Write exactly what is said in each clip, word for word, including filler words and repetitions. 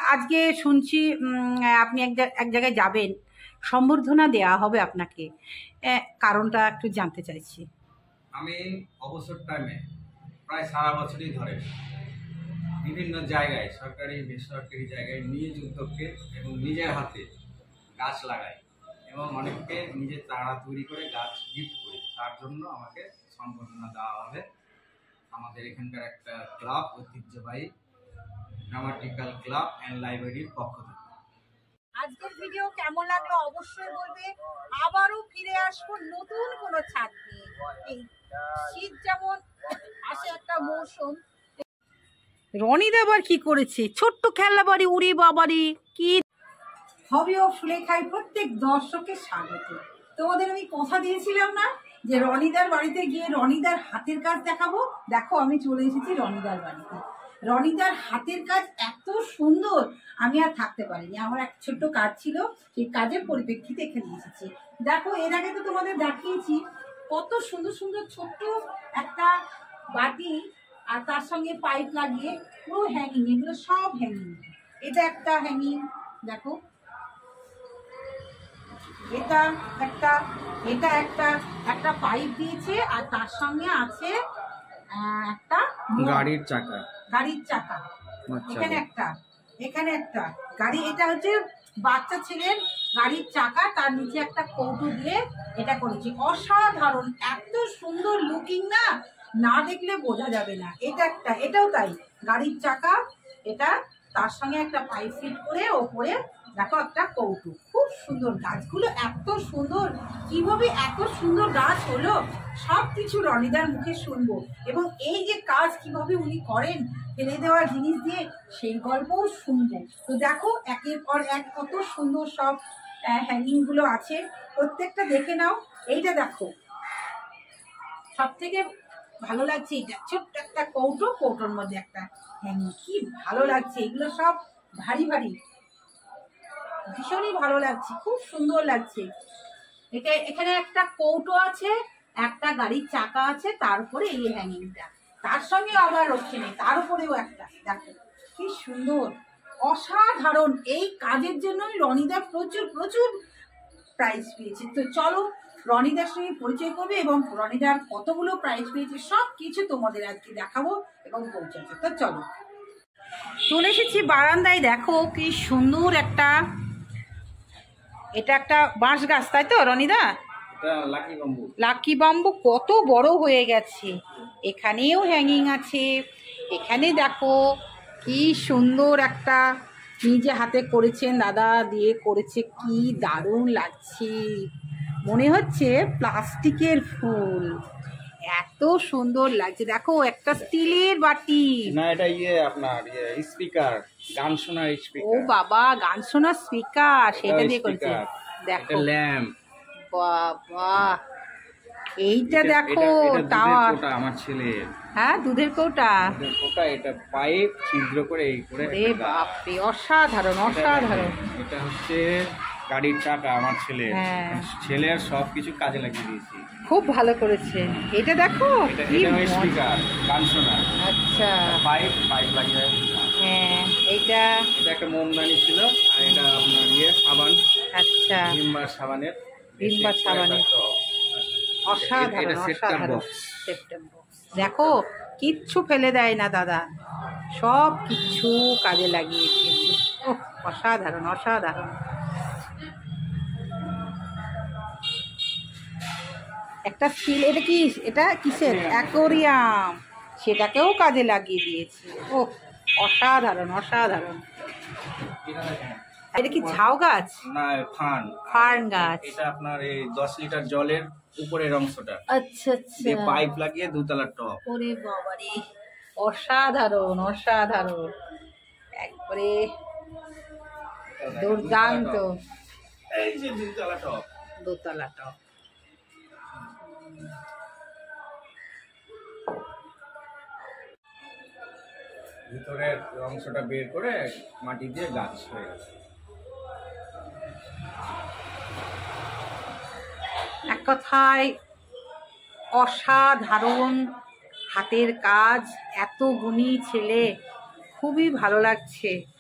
আজকে শুনছি আপনি এক এক জায়গায় যাবেন, সম্বর্ধনা দেয়া হবে আপনাকে, কারণটা একটু জানতে চাইছি। আমি অবসর টাইমে প্রায় সারা বছরই ধরে বিভিন্ন জায়গায়, সরকারি বেসরকারি জায়গায় নিজ উদ্যোগকে এবং নিজের হাতে গাছ লাগাই এবং অনেককে নিজের চারা তৈরি করে গাছ গিফট করি। তার জন্য আমাকে সম্বর্ধনা দেওয়া হবে আমাদের এখানকার একটা ক্লাব, ঐতিহ্যবাহী গ্রামাটিক্যাল ক্লাব অ্যান্ড লাইব্রেরির পক্ষ থেকে। আজকের ভিডিও কেমন লাগলো অবশ্যই বলবে। আবারও ফিরে আসবো নতুন কোনো ছাদ নিয়ে। এই শীত যেমন আসে একটা মৌসুম। রনিদা আবার কি করেছে? ছোট্ট খেলনা বাড়ি, উড়ি বাবারি কি হবি ও সুলেখায় প্রত্যেক দর্শকের স্বাগত। তোমাদের আমি কথা দিয়েছিলাম না যে রনিদার বাড়িতে গিয়ে রনিদার হাতের কাজ দেখাবো। দেখো আমি চলে এসেছি রনিদার বাড়িতে। রনিদার হাতের কাজ এত সুন্দর, আমি আর থাকতে পারিনি। আমার এক ছোট্ট কাজ ছিল, সেই কাজের পরিপ্রেক্ষিতে এখানে এসেছি। দেখো এর আগে তো তোমাদের দেখিয়েছি কত সুন্দর সুন্দর ছোট্ট একটা বাটি, আর তার সঙ্গে পাইপ লাগিয়ে পুরো হ্যাঙ্গিং, এগুলো সব হ্যাঙ্গিং। এটা একটা হ্যাঙ্গিং, দেখো এটা একটা, এটা একটা একটা পাইপ দিয়েছে, আর তার সঙ্গে আছে একটা গাড়ির চাকা, গাড়ির চাকা এখানে একটা, এখানে একটা গাড়ি। এটা হচ্ছে বাচ্চা ছেলের গাড়ির চাকা, তার নিচে একটা কৌটো দিয়ে এটা করেছি। অসাধারণ, এত সুন্দর লুকিং না, না দেখলে বোঝা যাবে না। এটা একটা, এটাও তাই গাড়ির চাকা, এটা তার সঙ্গে একটা পাইপ ফিট করে ওপরে দেখো একটা কৌটো। খুব সুন্দর, গাছগুলো এত সুন্দর, কিভাবে এত সুন্দর গাছ হলো সব কিছু রনিদার মুখে শুনবো। এবং এই যে কাজ কিভাবে উনি করেন ফেলে দেওয়া জিনিস দিয়ে, সেই গল্পও শুনবো। তো দেখো একের পর এক কত সুন্দর সব হ্যাঙ্গিং গুলো আছে, প্রত্যেকটা দেখে নাও। এইটা দেখো সব থেকে ভালো লাগছে, এটা ছোট্ট একটা কৌটো, কৌটোর মধ্যে একটা হ্যাঙ্গিং, কি ভালো লাগছে। এগুলো সব ভারী ভারী, ভীষণই ভালো লাগছে, খুব সুন্দর লাগছে। এটা এখানে একটা কৌটো আছে, একটা গাড়ির চাকা আছে, তারপরে এই হ্যাঙ্গিংটা, তার সঙ্গে আবার ওখানে তার উপরেও একটা, দেখো কি সুন্দর, অসাধারণ। এই কাজের জন্যই রনিদা প্রচুর প্রচুর প্রাইজ পেয়েছে। তো চলো রনিদার সঙ্গে পরিচয় করবে এবং রনিদার কতগুলো প্রাইজ পেয়েছে সব কিছু তোমাদের আজকে দেখাবো এবং পৌঁছাবো। তো চলো, চলে এসেছি বারান্দায়। দেখো কি সুন্দর একটা, এটা একটা বাঁশ গাছ, তাই তো রনিদা? লাকি বাম্বু, লাকি বাম্বু কত বড় হয়ে গেছে। এখানেও হ্যাঙ্গিং আছে, এখানে দেখো কি সুন্দর একটা নিজে হাতে করেছেন, দাদা দিয়ে করেছে, কি দারুণ লাগছে। মনে হচ্ছে প্লাস্টিকের ফুল, এত সুন্দর লাগছে। দেখো একটা স্টিলের বাটি, না এটা ইয়ে আপনার ইয়ে স্পিকার, গান শোনার স্পিকার। ও বাবা, গান শোনার স্পিকার, সেটা দিয়ে করেছে। দেখো ল্যাম্প, বাবা এইটা দেখো টাওয়ার, আমার ছেলে, হ্যাঁ দুধের কৌটা, কৌটা, এটা পাইপ ছিদ্র করে এই করে। রে বাপ রে, অসাধারণ অসাধারণ। এটা হচ্ছে গাড়ির চাকা, আমার ছেলে, ছেলের সব কিছু কাজে লাগিয়ে দিয়েছি, খুব ভালো করেছে। এটা দেখো এটা স্পিকার, গান শোনা। আচ্ছা, পাইপ পাইপ লাগিয়ে, হ্যাঁ এইটা, এটা একটা মোমদানি ছিল, আর এটা আপনার ইয়ে সাবান, আচ্ছা ভিমবার সাবানের, ভিমবার সাবানের, অসাধারণ অসাধারণ। দেখো কিচ্ছু ফেলে দেয় না দাদা, সব কিছু কাজে লাগিয়েছে। ও অসাধারণ অসাধারণ। একটা স্টিল, এটা কি, এটা কিসের অ্যাকোরিয়াম, সেটাকেও কাজে লাগিয়ে দিয়েছে। ও অসাধারণ অসাধারণ। এটা কি ঝাউ গাছ? না, ফার্ন, ফার্ন গাছ। এটা আপনার এই দশ লিটার জলের উপরের অংশটা, আচ্ছা আচ্ছা, পাইপ লাগিয়ে দুতলার টব। ওরে বাবারে, অসাধারণ অসাধারণ, একবারে দুর্দান্ত। এই যে দুতলা টব, দোতলা টব। ভিতরের অংশটা বের করে মাটি দিয়ে গাছ হয়ে গেছে। এক কথায় অসাধারণ হাতের কাজ, এত গুণী ছেলে, খুবই ভালো লাগছে।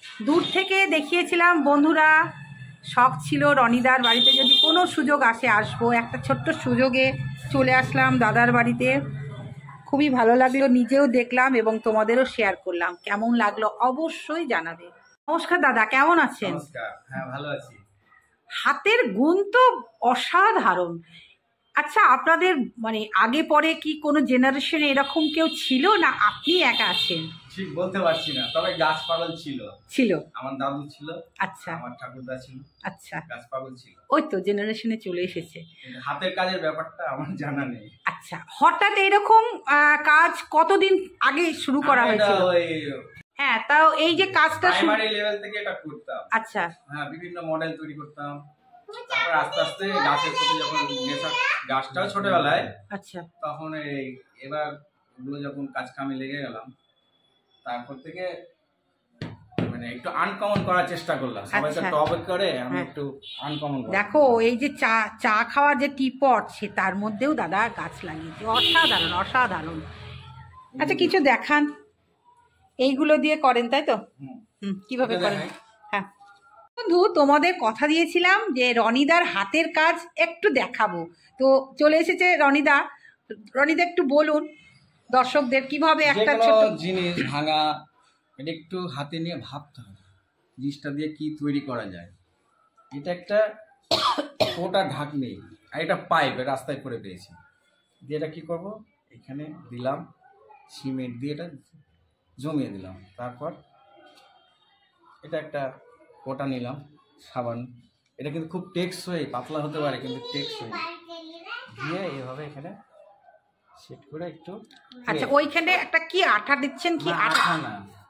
দূর থেকে দেখিয়েছিলাম বন্ধুরা, শখ ছিল রনিদার বাড়িতে যদি কোনো সুযোগ আসে আসবো, একটা ছোট্ট সুযোগে চলে আসলাম দাদার বাড়িতে। খুবই ভালো লাগলো, নিজেও দেখলাম এবং তোমাদেরও শেয়ার করলাম। কেমন লাগলো অবশ্যই জানাবে। নমস্কার দাদা, কেমন আছেন? নমস্কার, হ্যাঁ ভালো আছি। হাতের গুণ তো অসাধারণ। আচ্ছা, আপনাদের মানে আগে পরে কি কোনো জেনারেশনে এরকম কেউ ছিল, না আপনি একা আছেন? ঠিক বলতে পারছি না, তবে গাছ পাগল ছিল ছিল আমার দাদু ছিল, আচ্ছা আমার ঠাকুরদা ছিল, আচ্ছা, গাছ পাগল ছিল। ওই তো জেনারেশনে চলে এসেছে। কিন্তু হাতের কাজের ব্যাপারটা আমার জানা নেই। আচ্ছা, হঠাৎ এরকম আহ, কাজ কতদিন আগে শুরু করা আমি এটা হয়েছিল? ওই হ্যাঁ, তাও এই যে কাজটা শুরু- প্রাইমারি লেভেল থেকে এটা করতাম। আচ্ছা হ্যাঁ, বিভিন্ন মডেল তৈরি করতাম। তারপর আস্তে আস্তে গাছের প্রতি যখন নেশা, গাছটাও ছোটবেলায়, আচ্ছা তখন এই এবার ওগুলো যখন কাজ কামে লেগে গেলাম, তারপর থেকে মানে একটু আনকমন করার চেষ্টা করলাম। সবাই তো আচ্ছা। টবে করে, আমি হ্যাঁ। একটু আনকমন। দেখো, এই যে চা চা খাওয়ার যে টিপট, সে তার মধ্যেও দাদা গাছ লাগিয়েছে। অসাধারণ অসাধারণ। আচ্ছা, কিছু দেখান। এইগুলো দিয়ে করেন তাই তো? হুম, হুম, কিভাবে এটা করেন? দেখাই। হ্যাঁ বন্ধু, তোমাদের কথা দিয়েছিলাম যে রনিদার হাতের কাজ একটু দেখাবো, তো চলে এসেছে রনিদা। রনিদা একটু বলুন দর্শকদের কিভাবে একটা যেকোনো ছোট। জিনিস ভাঙা, এটা একটু হাতে নিয়ে ভাবতে হবে জিনিসটা দিয়ে কি তৈরি করা যায়। এটা একটা ওটা ঢাকনি, আর এটা পাইপ রাস্তায় পরে পেয়েছি, দিয়ে এটা কি করব, এখানে দিলাম সিমেন্ট দিয়ে এটা জমিয়ে দিলাম। তারপর এটা একটা কোটা নিলাম, সাবান। এটা কিন্তু খুব টেকসই, পাতলা হতে পারে কিন্তু টেকসই। দিয়ে এইভাবে এখানে সেট করে একটু। আচ্ছা, ওইখানে একটা কি আঠা দিচ্ছেন? কি না, আঠা? আঠা না,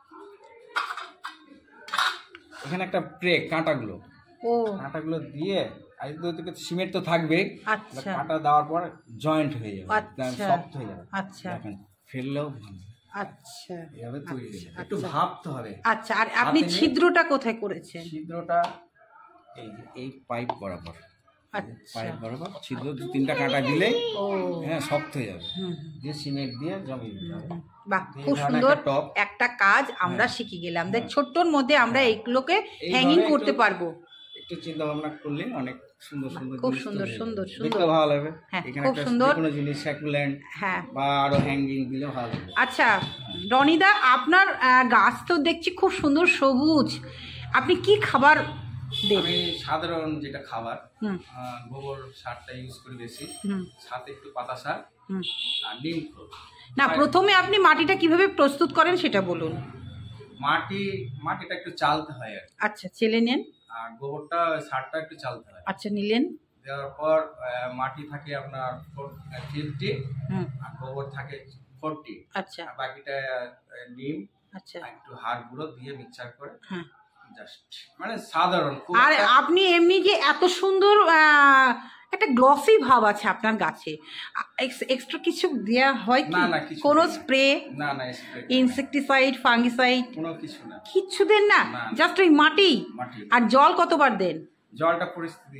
এখানে একটা প্রে কাঁটাগুলো, ও কাঁটাগুলো দিয়ে, আর দুদিকে সিমেন্ট তো থাকবে, আচ্ছা কাঁটা দেওয়ার পর জয়েন্ট হয়ে যাবে, আচ্ছা সফট হয়ে যাবে। আচ্ছা দেখেন ফেললেও ভালো, আচ্ছা এভাবে তৈরি হয়ে যাবে। আচ্ছা, একটু ভাবতে হবে। আচ্ছা। আর আপনি হাতে নিয়ে- ছিদ্রটা কোথায় করেছেন? ছিদ্রটা এই যে এই পাইপ বরাবর, আচ্ছা পাইপ বরাবর ছিদ্র দু তিনটা কাঁটা দিলে ও হ্যাঁ শক্ত হয়ে যাবে। হুম হুম, দিয়ে সিমেন্ট দিয়ে জমিয়ে দিতে হবে। হুম। বাহ, এই খুব ধরনের সুন্দর একটা টপ। একটা কাজ আমরা হ্যাঁ। শিখে গেলাম। দেখ, হ্যাঁ। ছোট্টর মধ্যে আমরা এইগুলোকে এইভাবে হ্যাঙ্গিং একটু- করতে পারবো। একটু চিন্তা ভাবনা করলে অনেক সুন্দর সুন্দর খুব জিনিস সুন্দর, তৈরি হবে। সুন্দর, সুন্দর। দেখতে ভালো লাগবে। হ্যাঁ, এখানে খুব একটা সুন্দর। যেকোনো জিনিস স্যাকুল্যান্ড হ্যাঁ। বা আরো হ্যাঙ্গিং দিলেও ভালো লাগবে। আচ্ছা রনিদা, আপনার আহ, গাছ তো দেখছি খুব সুন্দর সবুজ। আপনি কি খাবার দেন? আমি সাধারণ যেটা খাবার, হুম আহ, গোবর সারটা ইউজ করি বেশি, হুম সাথে একটু পাতা সার হুম। আর ডিম খোল। না, প্রথমে আপনি মাটিটা কিভাবে প্রস্তুত করেন সেটা বলুন। মাটি মাটিটা একটু চালতে হয় আর কি। আচ্ছা, চেলে নেন। আর গোবরটা সারটা একটু চালতে হয়। আচ্ছা, নিলেন। দেওয়ার পর আহ, মাটি থাকে আপনার ফিফটি হুম আর গোবর থাকে ফোরটি, আচ্ছা আর বাকিটা আহ, ডিম আচ্ছা আর একটু হাড় গুঁড়ো দিয়ে মিক্সচার করে, হ্যাঁ। জাস্ট মানে সাধারণ খুব আর একটা- আপনি এমনি যে এত সুন্দর আহ, একটা গ্লসি ভাব আছে আপনার গাছে, এক্সট্রা কিছু দেয়া হয় কি? না, না, কিছু কোনো দেই না। স্প্রে, না না spray ইনসেকটিসাইড, ফাঙ্গিসাইড কোনো কিছু না, কিচ্ছু দেন না? না, না। জাস্ট ওই মাটি। মাটি। আর জল কতবার দেন? জলটা পরিস্থিতি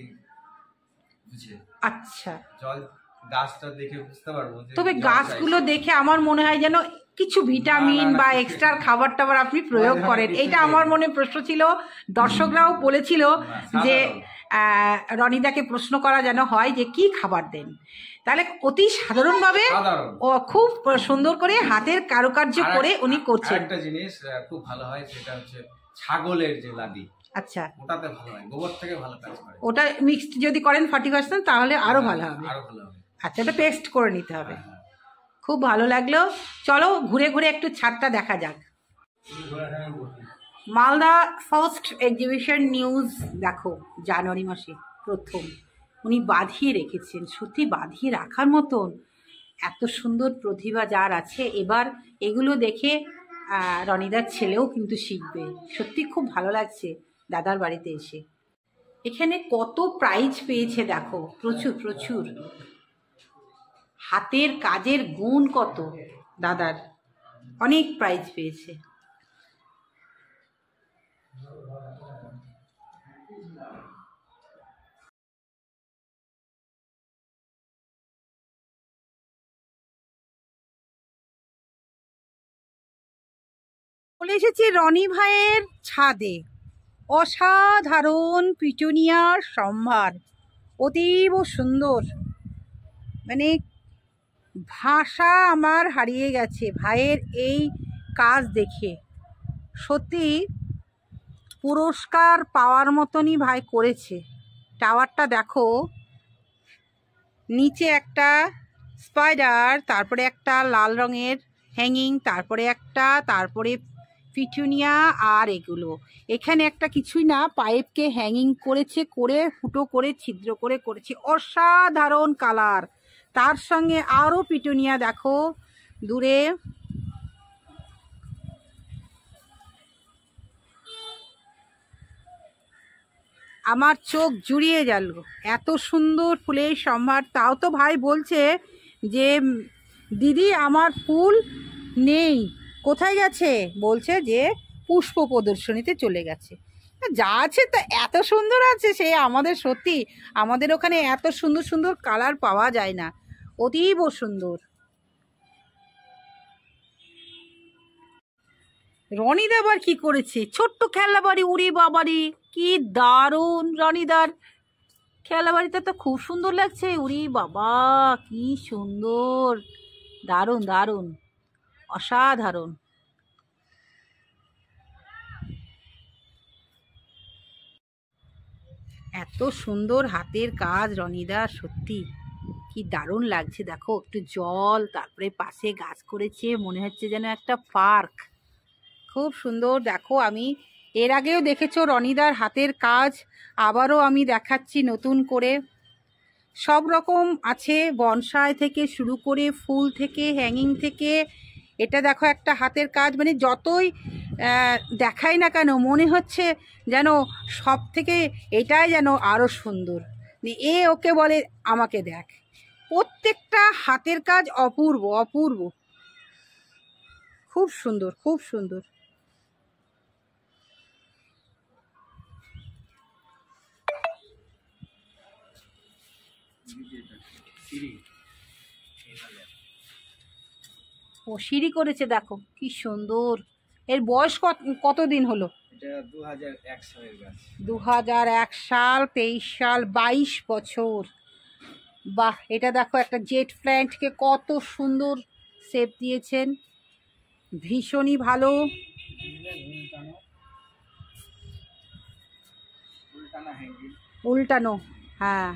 বুঝে, আচ্ছা, জল গাছটা দেখে বুঝতে পারবো যে তবে জল গাছগুলো চাইছে। দেখে আমার মনে হয় যেন কিছু ভিটামিন না, না, বা কিছু- এক্সট্রা খাবার টাবার আপনি প্রয়োগ না, না, করেন। কিছু এটা নেই। আমার মনে প্রশ্ন ছিল, দর্শকরাও বলেছিল না, যে সাধারণ। আহ, রনিদাকে প্রশ্ন করা যেন হয় যে কি খাবার দেন। তাহলে অতি সাধারণভাবে সাধারণ। ও খুব সুন্দর করে হাতের কারুকার্য আর করে এক- উনি করছেন। আরেকটা জিনিস আহ, খুব ভালো হয়, সেটা হচ্ছে ছাগলের যে লাদি, আচ্ছা, ওটাতে ভালো হয়, গোবর থেকে ভালো কাজ করে। ওটা মিক্সড যদি করেন ফার্টি পার্সেন্ট তাহলে আরো ভালো হবে। আরো ভালো হবে। আচ্ছা, ওটা পেস্ট করে নিতে হবে। হ্যাঁ, হ্যাঁ। খুব ভালো লাগলো। চলো ঘুরে ঘুরে একটু ছাদটা দেখা যাক। মালদা ফার্স্ট এক্সিবিশন নিউজ দেখো, জানুয়ারি মাসে প্রথম উনি বাঁধিয়ে রেখেছেন। সত্যি বাঁধিয়ে রাখার মতন এত সুন্দর প্রতিভা যার আছে। এবার এগুলো দেখে আহ, রনিদার ছেলেও কিন্তু শিখবে। সত্যি খুব ভালো লাগছে দাদার বাড়িতে এসে। এখানে কত প্রাইজ পেয়েছে দেখো, প্রচুর প্রচুর। হাতের কাজের গুণ কত দাদার, অনেক প্রাইজ পেয়েছে। চলে এসেছি রনি ভাইয়ের ছাদে। অসাধারণ পিটুনিয়ার সম্ভার, অতীব সুন্দর, মানে ভাষা আমার হারিয়ে গেছে ভাইয়ের এই কাজ দেখে। সত্যি পুরস্কার পাওয়ার মতনই ভাই করেছে। টাওয়ারটা দেখো, নিচে একটা স্পাইডার, তারপরে একটা লাল রঙের হ্যাঙ্গিং, তারপরে একটা, তারপরে পিটুনিয়া, আর এগুলো এখানে একটা কিছুই না, পাইপকে হ্যাঙ্গিং করেছে, করে ফুটো করে ছিদ্র করে করেছে। অসাধারণ কালার, তার সঙ্গে আরও পিটুনিয়া দেখো দূরে। আমার চোখ জুড়িয়ে গেল, এত সুন্দর ফুলের সম্ভার। তাও তো ভাই বলছে যে দিদি আমার ফুল নেই, কোথায় গেছে? বলছে যে পুষ্প প্রদর্শনীতে চলে গেছে। যা আছে তা এত সুন্দর আছে, সে আমাদের সত্যি আমাদের ওখানে এত সুন্দর সুন্দর কালার পাওয়া যায় না, অতীব সুন্দর। রনিদা আবার কি করেছে? ছোট্ট খেলনা বাড়ি, উড়ি বাবারি কি দারুণ! রনিদার খেলনা বাড়িটা তো খুব সুন্দর লাগছে। উড়ি বাবা কি সুন্দর, দারুণ দারুণ, অসাধারণ। এত সুন্দর হাতের কাজ রনিদা, সত্যি কি দারুণ লাগছে। দেখো একটু জল, তারপরে পাশে গাছ করেছে, মনে হচ্ছে যেন একটা পার্ক, খুব সুন্দর। দেখো আমি এর আগেও দেখেছো রনিদার হাতের কাজ, আবারও আমি দেখাচ্ছি নতুন করে। সব রকম আছে, বনসাই থেকে শুরু করে ফুল থেকে হ্যাঙ্গিং থেকে। এটা দেখো একটা হাতের কাজ, মানে যতই দেখাই না কেন মনে হচ্ছে যেন সব থেকে এটাই যেন আরও সুন্দর। এ ওকে বলে আমাকে দেখ, প্রত্যেকটা হাতের কাজ অপূর্ব অপূর্ব, খুব সুন্দর খুব সুন্দর। ও সিঁড়ি করেছে, দেখো কি সুন্দর। এর বয়স কত কতদিন হলো? দু হাজার এক সালের গাছ। দু হাজার এক সাল, তেইশ সাল, বাইশ বছর। বাহ, এটা দেখো একটা জেট প্ল্যান্টকে কত সুন্দর শেপ দিয়েছেন, ভীষণই ভালো। উল্টানো, হ্যাঁ,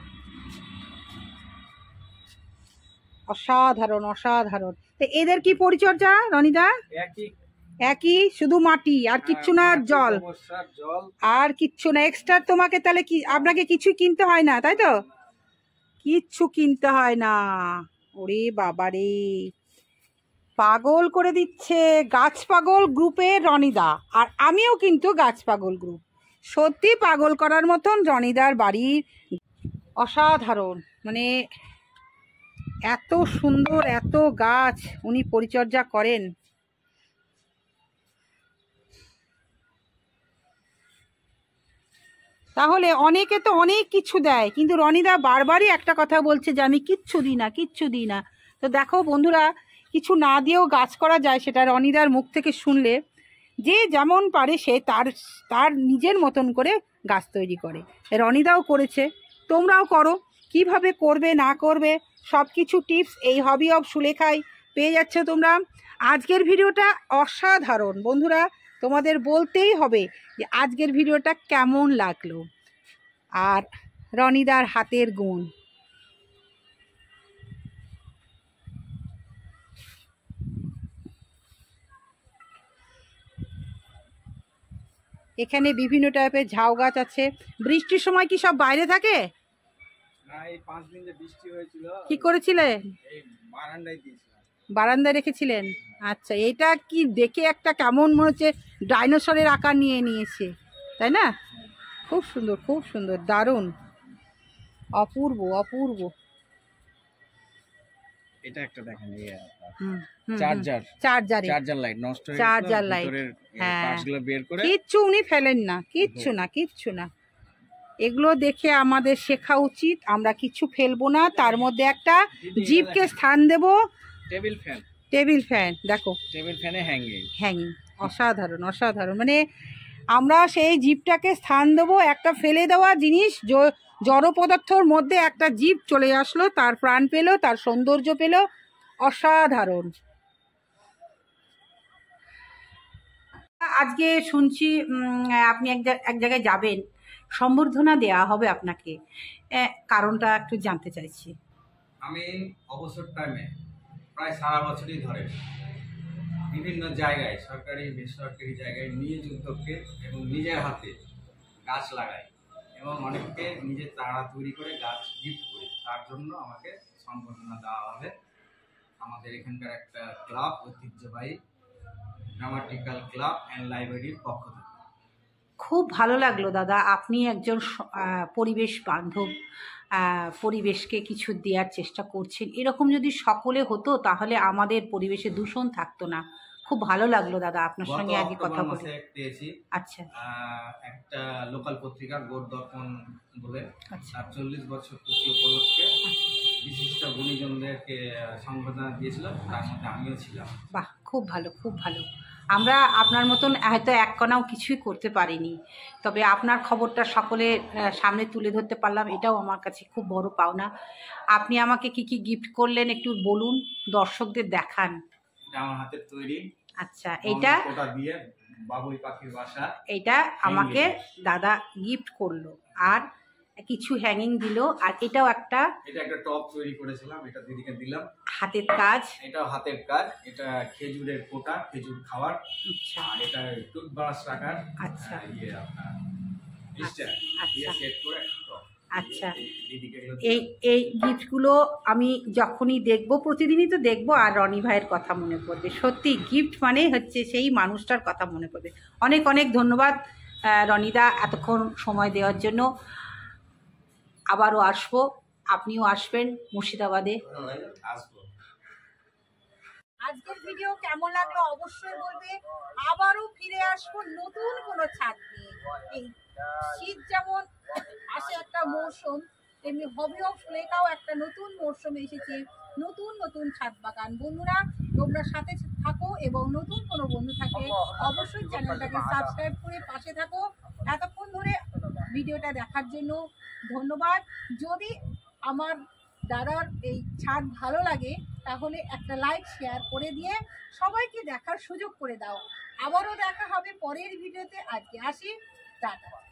অসাধারণ অসাধারণ। তো এদের কি পরিচর্যা রনিদা? একই একই, শুধু মাটি আর কিচ্ছু না, জল জল আর কিচ্ছু না এক্সট্রা। তোমাকে তাহলে কি, আপনাকে কিছুই কিনতে হয় না, তাই তো? কিচ্ছু কিনতে হয় না। ওরে বাবারে, পাগল করে দিচ্ছে গাছ পাগল গ্রুপের রনিদা, আর আমিও কিন্তু গাছ পাগল গ্রুপ। সত্যি পাগল করার মতন রনিদার বাড়ির, অসাধারণ, মানে এত সুন্দর এত গাছ উনি পরিচর্যা করেন। তাহলে অনেকে তো অনেক কিছু দেয়, কিন্তু রনিদা বারবারই একটা কথা বলছে যে আমি কিচ্ছু দিই না কিচ্ছু দিই না। তো দেখো বন্ধুরা, কিছু না দিয়েও গাছ করা যায়, সেটা রনিদার মুখ থেকে শুনলে। যে যেমন পারে সে তার তার নিজের মতন করে গাছ তৈরি করে। রনিদাও করেছে, তোমরাও করো। কিভাবে করবে না করবে সব কিছু টিপস এই হবি অব সুলেখায় পেয়ে যাচ্ছ তোমরা। আজকের ভিডিওটা অসাধারণ বন্ধুরা, তোমাদের বলতেই হবে যে আজকের ভিডিওটা কেমন লাগলো, আর রনিদার হাতের গুণ। এখানে বিভিন্ন টাইপের ঝাউ গাছ আছে। বৃষ্টির সময় কি সব বাইরে থাকে? কি করেছিলে? বারান্দায় রেখেছিলেন? আচ্ছা, এটা কি দেখে একটা কেমন মনে হচ্ছে ডাইনোসরের আকার নিয়ে নিয়েছে, তাই না? খুব সুন্দর খুব সুন্দর, দারুণ, অপূর্ব অপূর্ব। এটা একটা দেখেন, এই চার্জার চার্জার চার্জার লাইট নষ্ট হয়ে গেছে, চার্জার লাইট, হ্যাঁ, পাশগুলো বের করে কিচ্ছু উনি ফেলেন না, কিচ্ছু না কিচ্ছু না। এগুলো দেখে আমাদের শেখা উচিত, আমরা কিছু ফেলবো না। তার মধ্যে একটা জীবকে স্থান দেব। টেবিল ফ্যান, টেবিল ফ্যান দেখো, টেবিল ফ্যানে হ্যাঙ্গিং হ্যাঙ্গিং অসাধারণ অসাধারণ, মানে আমরা সেই জীবটাকে স্থান দেবো, একটা ফেলে দেওয়া জিনিস জড় পদার্থর মধ্যে একটা জীব চলে আসলো, তার প্রাণ পেল, তার সৌন্দর্য পেল, অসাধারণ। আজকে শুনছি আপনি এক এক জায়গায় যাবেন, সম্বর্ধনা দেয়া হবে আপনাকে, কারণটা একটু জানতে চাইছি। আমি অবসর টাইমে প্রায় সারা বছরই ধরে বিভিন্ন জায়গায়, সরকারি বেসরকারি জায়গায় নিজ উদ্যোগকে এবং নিজের হাতে গাছ লাগাই এবং অনেককে নিজের চারা তৈরি করে গাছ গিফট করি। তার জন্য আমাকে সম্বর্ধনা দেওয়া হবে আমাদের এখানকার একটা ক্লাব, ঐতিহ্যবাহী গ্রামাটিক্যাল ক্লাব অ্যান্ড লাইব্রেরির পক্ষ থেকে। খুব ভালো লাগলো দাদা, আপনি একজন পরিবেশ বান্ধব, পরিবেশকে কিছু দেওয়ার চেষ্টা করছেন। এরকম যদি সকলে হতো তাহলে আমাদের পরিবেশে দূষণ থাকতো না। খুব ভালো লাগলো দাদা আপনার সঙ্গে আগে কথা বলে। পেয়েছি আচ্ছা, একটা লোকাল পত্রিকা গোর দর্পণ বলে, আচ্ছা, তার চল্লিশ বছর পূর্তি উপলক্ষে বিশিষ্ট গুণীজনদেরকে সংবর্ধনা দিয়েছিল, তার মধ্যে আমিও ছিলাম। বাহ, খুব ভালো খুব ভালো। আমরা আপনার মতন হয়তো এক কণাও কিছুই করতে পারিনি, তবে আপনার খবরটা সকলের সামনে তুলে ধরতে পারলাম, এটাও আমার কাছে খুব বড় পাওনা। আপনি আমাকে কি কি গিফট করলেন একটু বলুন, দর্শকদের দেখান। এটা আমার হাতের তৈরি। আচ্ছা, এটা ওটা দিয়ে বাবুই পাখির বাসা, এটা আমাকে দাদা গিফট করলো, আর কিছু হ্যাঙ্গিং দিল, আর এটাও একটা এটা একটা টপ তৈরি করেছিলাম, এটা দিদিকে দিলাম, হাতের কাজ। এটাও হাতের কাজ, এটা খেজুরের কোটা, খেজুর খাওয়ার। আচ্ছা, আর এটা টুথব্রাশ রাখার। আচ্ছা, ইয়ে আপনার স্ট্যান্ড দিয়ে সেট করে একটা টপ। আচ্ছা, এই এই গিফটগুলো আমি যখনই দেখব, প্রতিদিনই তো দেখবো, আর রনি ভাইয়ের কথা মনে পড়বে। সত্যি গিফট মানে হচ্ছে সেই মানুষটার কথা মনে পড়বে। অনেক অনেক ধন্যবাদ রনিদা এতক্ষণ সময় দেওয়ার জন্য। আবারও আসবো, আপনিও আসবেন মুর্শিদাবাদে। আসবো। আজকের ভিডিও কেমন লাগলো অবশ্যই বলবে। আবারও ফিরে আসবো নতুন কোনো ছাদ নিয়ে। এই শীত যেমন আসে একটা মৌসুম, তেমনি হবি অফ লেখাও একটা নতুন মৌসুম এসেছে, নতুন নতুন ছাদ বাগান। বন্ধুরা তোমরা সাথে থাকো, এবং নতুন কোনো বন্ধু থাকে অবশ্যই চ্যানেলটাকে সাবস্ক্রাইব করে পাশে থাকো। এতক্ষণ ধরে ভিডিওটা দেখার জন্য ধন্যবাদ। যদি আমার দাদার এই ছাদ ভালো লাগে তাহলে একটা লাইক শেয়ার করে দিয়ে সবাইকে দেখার সুযোগ করে দাও। আবারও দেখা হবে পরের ভিডিওতে। আজকে আসি, টাটা।